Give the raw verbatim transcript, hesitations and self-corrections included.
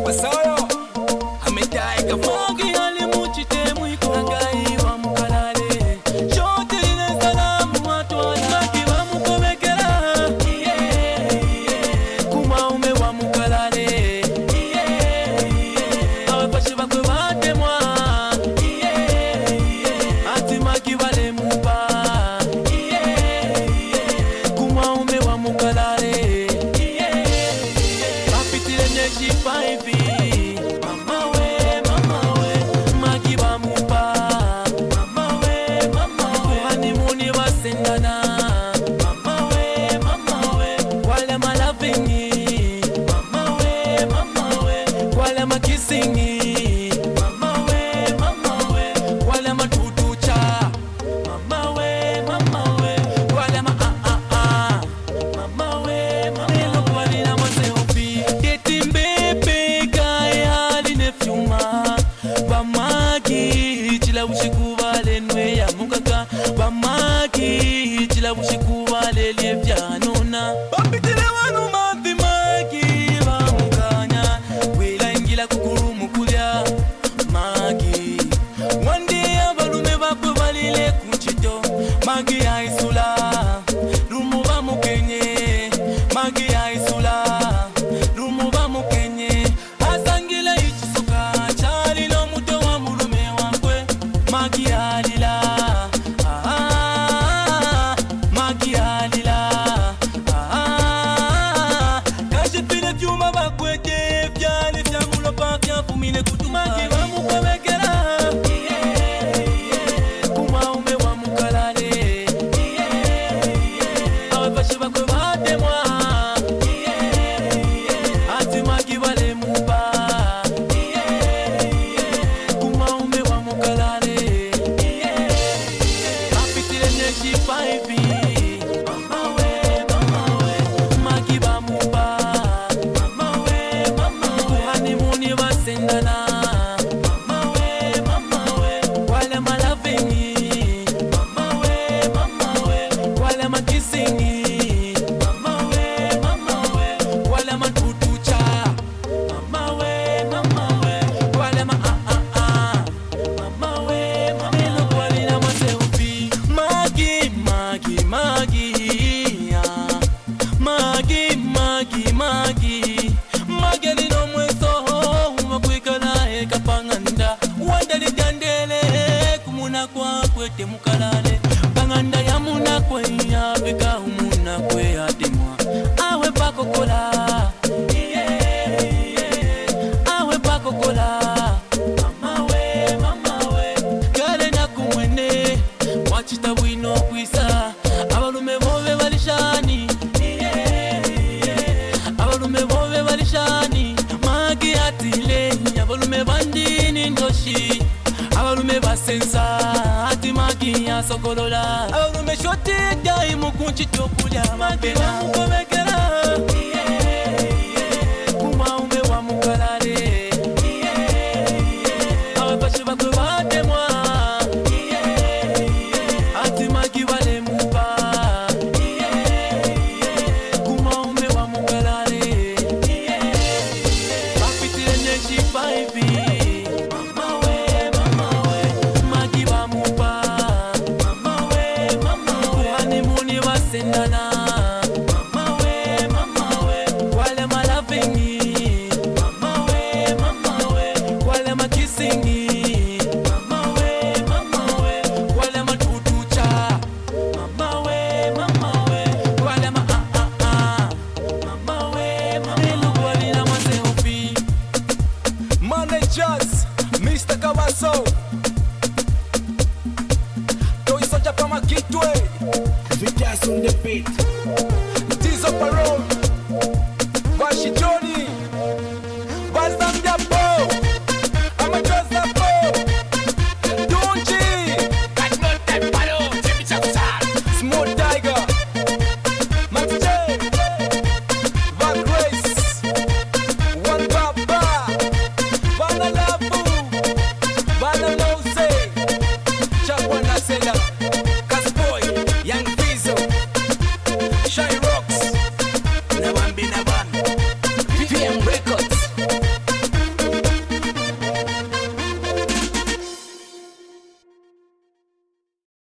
Basayo ametaye kafogi alimuchite mwiko Nagai wa mukalale Shote ile salamu watu wanaki wa mukomekera Kuma ume wa mukalale Awafashi bakwe watemwa Ati maki wale muba Kuma ume wa mukalale Papitile neji faivi Mama we, mama we Maki wa muba Mama we, mama we Honeymoon wasendana Mama we, mama we Wale malavingi Mama we, mama we Wale makisingi Mama we, mama we Wale matutucha Mama we, mama we Wale ma ah ah ah Mama we, mama we Nilo kwa nina maseofi Teti mbebe kaya line fiuma Bamaki chila ushikuvale nwe ya mukaka Bamaki chila ushikuvale liefyanona Bambitile wanu mathi maki Bamukanya Wila ingila kukuru mukulya Maki Wandi abalume bakwe balile kuchito Magi ya isula Rumu bamukenye Magi ya isula Rumu bamukenye Asangila ichisuka Chali lo muto wa mulume wakwe Magi ya lila Ah, Magi ya lila Ah, Kashi file vyuma bakwete Vyale vyangulo pa vyafumine kutu Magi wa mukomekera Kuma ume wa mukalale Awafashi bakwe watemwa Ati magi wale muba Kuma ume wa mukalale Apitile neji faivi Mama we, mama we Magi wa muba Mama we, mama we Honeymoon wasendana Mama we, mama we Wale malavingi Mama we, mama we Wale makisingi Mama we, mama we Wale matutucha Mama we, mama we Wale ma ah ah ah Mama we, mama Nilo kwa nina maseofi Magi, magi, magi ah. Magi, magi, magi Magi lino mwesoho Umakwikala eka panganda Wandali jandele Kumuna kwa kwete mukalale Panganda ya muna kwe ya Vika umuna kwe ya demwa Awe pako kola Yeah, yeah Awe pako kola Mama we, mama we Kale na kumwene Wachita wino kwisa Abalume bove walishani Yeah, yeah Abalume bove walishani Magi atile Abalume bandini ndoshi Abalume basensa Ati magi ya sokolola Abalume shoti dai mukunchi chokulya Magi wa mukomekera Kuma ume wa mukalale Awafashi bakwe watemwa Ati magi wale muba Kuma ume wa mukalale Papitile neji faivi Mama we, mama we Magi wa muba Mama we, mama we Honeymoon wasendana Mama we, mama we Wale malavingi Mama we, mama we Wale makisingi Mama we, mama we Wale matutucha Mama we, mama we Wale ma ah ah ah Mama we, mama Nilo kwa nina maseofi Managers, Mister Kawaso